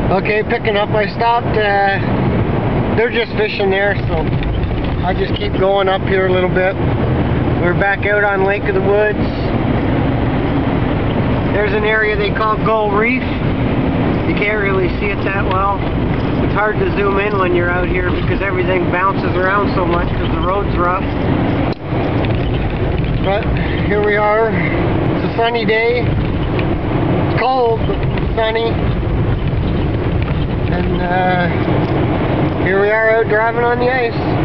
Okay, picking up. I stopped. They're just fishing there, so I just keep going up here a little bit. We're back out on Lake of the Woods. There's an area they call Gull Reef. You can't really see it that well. It's hard to zoom in when you're out here because everything bounces around so much because the road's rough. But here we are. It's a sunny day. It's cold, but sunny. And here we are out driving on the ice.